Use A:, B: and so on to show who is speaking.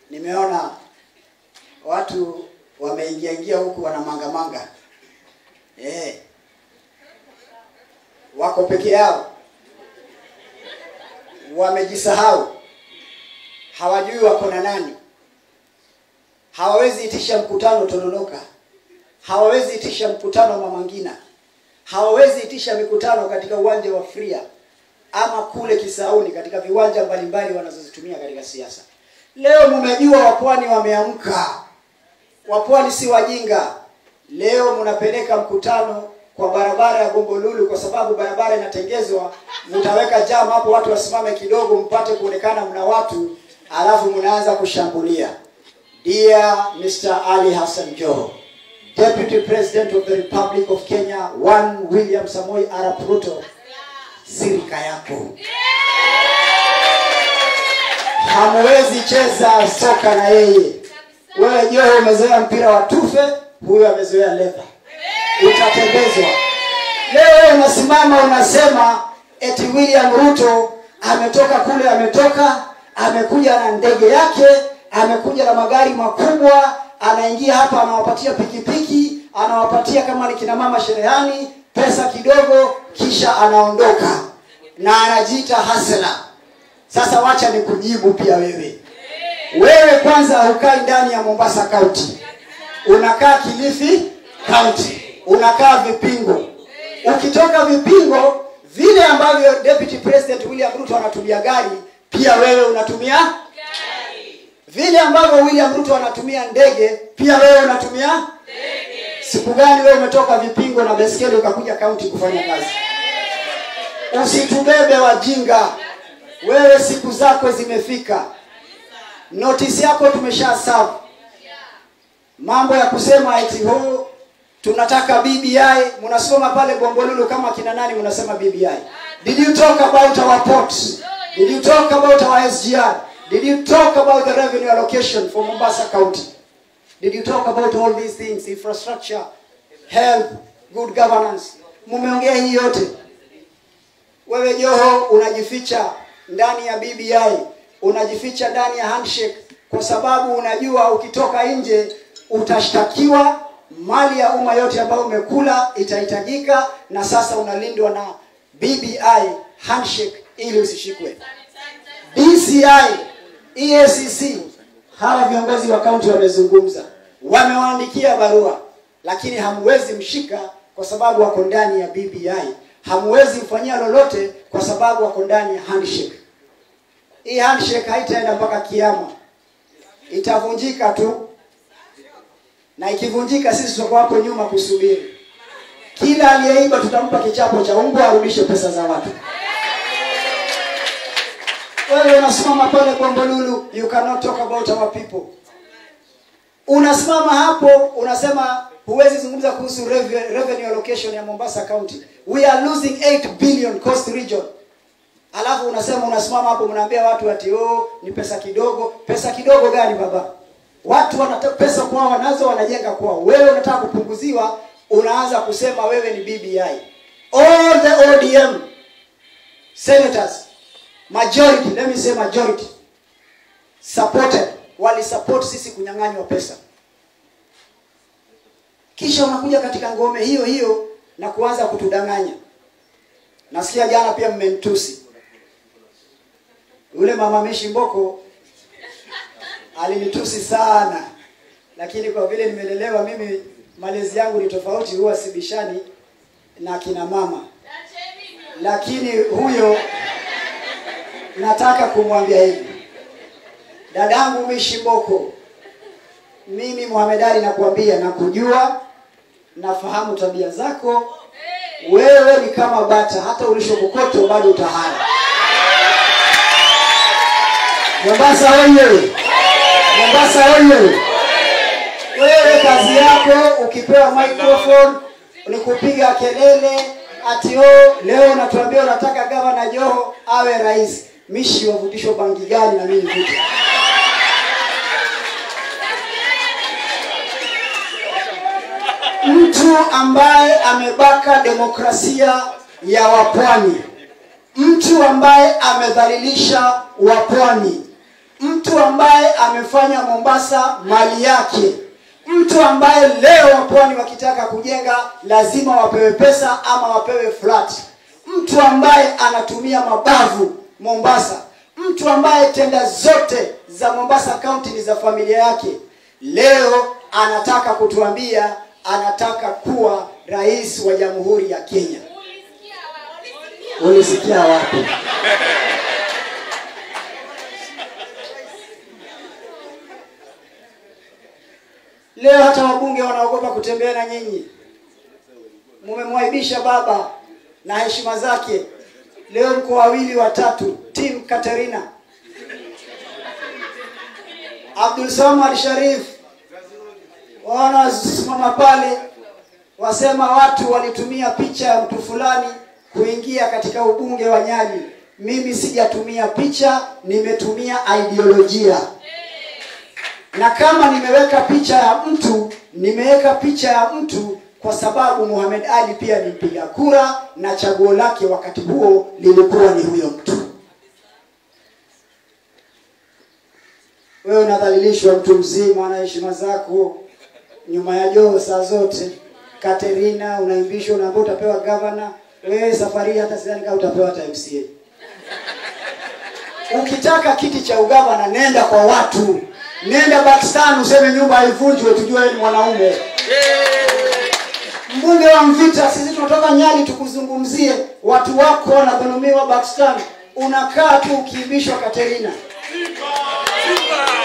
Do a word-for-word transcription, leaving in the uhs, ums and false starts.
A: nimeona watu wameingia ingia huku wana manga manga. Eh. Wako peke yao. Wamejisahau. Hawajui wako na nani. Hawawezi itisha mkutano Tononoka. Hawawezi itisha mkutano Mama Ngina. Hawawezi itisha mikutano katika uwanja wa Fria ama kule Kisauni katika viwanja mbalimbali wanazozitumia katika siasa. Leo mmejua wapwani wameamka. Wapwani si wajinga. Leo mnapeleka mkutano kwa barabara ya Gombolulu kwa sababu barabara inatengezwa, mtaweka jam hapo watu wasimame kidogo mpate kuonekana mna watu, alafu mnaanza kushambulia. Dear Mister Ali Hassan Joho, Deputy President of the Republic of Kenya, one William Samoei Arap Ruto, Rika yako. Hamwezi cheza soka na yeye. Wewe Joho umezoea mpira wa tufe, huyo amezoea leather. Utatembezwa. Leo unasimama unasema eti William Ruto ametoka kule, ametoka, amekuja na ndege yake, amekuja na magari makubwa, anaingia hapa anawapatia pikipiki, anawapatia kama ni kina mama sherehani, pesa kidogo, kisha anaondoka. Na anajiita hasela. Sasa wacha nikujibu pia wewe. Wewe kwanza hukai ndani ya Mombasa County. Unakaa Kilifi County. Unakaa Vipingo. Ukitoka Vipingo, vile ambavyo Deputy President William Ruto anatumia gari, pia wewe unatumia gari. Vile ambavyo William Ruto anatumia ndege, pia wewe unatumia ndege. Siku gani wewe umetoka Vipingo na baiskeli ukakuja county kufanya kazi? Usitubebe wajinga. Wewe siku zako zimefika. Notice yako tumesha serve. Mambo ya kusema eti ho tunataka B B I, mnasoma pale Gombolulu kama kina nani mnasema B B I? Did you talk about our ports? Did you talk about our S G R? Did you talk about the revenue allocation for Mombasa County? Did you talk about all these things, infrastructure, health, good governance? Mumeongea hii yote. Wewe Joho unajificha ndani ya B B I, unajificha ndani ya handshake kwa sababu unajua ukitoka nje utashtakiwa, mali ya umma yote ambayo umekula itahitajika, na sasa unalindwa na B B I handshake ili usishikwe. D C I, E A C C, hawa viongozi wa kaunti wamezungumza, wamewaandikia barua, lakini hamwezi mshika kwa sababu wako ndani ya B B I. Hamwezi mfanyia lolote kwa sababu wako ndani ya handshake. Hii handshake haitaenda mpaka kiyama. Itavunjika tu. Na ikivunjika sisi tutakuwa hapo nyuma kusubiri. Kila aliyeiba tutampa kichapo cha mbwa arudishe pesa za watu. Wewe unasimama pale Gombolulu, you cannot talk about our people. Unasimama hapo unasema huwezi zungumza kuhusu revenue allocation ya Mombasa County. We are losing eight billion coast region. Alafu unasema unasimama hapo mnaambia watu ati oh ni pesa kidogo. Pesa kidogo gani baba? Watu wanataka pesa kwao wanazo wanajenga kwao. Wewe unataka kupunguziwa, unaanza kusema wewe ni B B I. All the O D M senators, majority, let me say majority, supported, wali support sisi kunyang'anywa pesa. Kisha unakuja katika ngome hiyo hiyo na kuanza kutudanganya. Nasikia jana pia mmentusi. Ule mama Mishi Mboko alinitusi sana. Lakini kwa vile nimelelewa mimi, malezi yangu ni tofauti, huwa sibishani na kina mama. Lakini huyo nataka kumwambia hivi. Dadangu Mishi Mboko, mimi Muhamedari nakuambia na kujua, nafahamu tabia zako. Wewe ni kama bata, hata ulishokokoto bado utahara. Mombasa wewe. Mombasa wewe. Wewe kazi yako ukipewa microphone ni kupiga kelele ati oh leo unatuambia unataka Governor Joho awe rais. Mishi wavutishwa bangi gani na mimi vuta? Mtu ambaye amebaka demokrasia ya wapwani, mtu ambaye amedhalilisha wapwani, mtu ambaye amefanya Mombasa mali yake. Mtu ambaye leo wapwani wakitaka kujenga lazima wapewe pesa ama wapewe flat. Mtu ambaye anatumia mabavu Mombasa. Mtu ambaye tenda zote za Mombasa County ni za familia yake. Leo anataka kutuambia anataka kuwa rais wa Jamhuri ya Kenya. Ulisikia wapi? Leo hata wabunge wanaogopa kutembea na nyinyi. Mumemwaibisha baba na heshima zake. Leo mko wawili watatu, team Katerina. Abdul Samad Sharif wanasimama pale wasema watu walitumia picha ya mtu fulani kuingia katika ubunge wa Nyali. Mimi sijatumia picha, nimetumia ideolojia. Na kama nimeweka picha ya mtu, nimeweka picha ya mtu kwa sababu Muhammad Ali pia ni mpiga kura na chaguo lake wakati huo lilikuwa ni huyo mtu. Wewe unadhalilishwa mtu mzima na heshima zako nyuma ya Joho saa zote. Katerina unaimbishwa unaambiwa utapewa governor. Wewe safari hata sidhani kama utapewa hata M C A. Ukitaka kiti cha ugavana nenda kwa watu. Nenda Pakistan useme nyumba haivunjwe tujue ni mwanaume. Mbunge wa Mvita, sisi tunatoka Nyali tukuzungumzie. Watu wako wanadhulumiwa Pakistan. Unakaa tu ukiibishwa Katerina.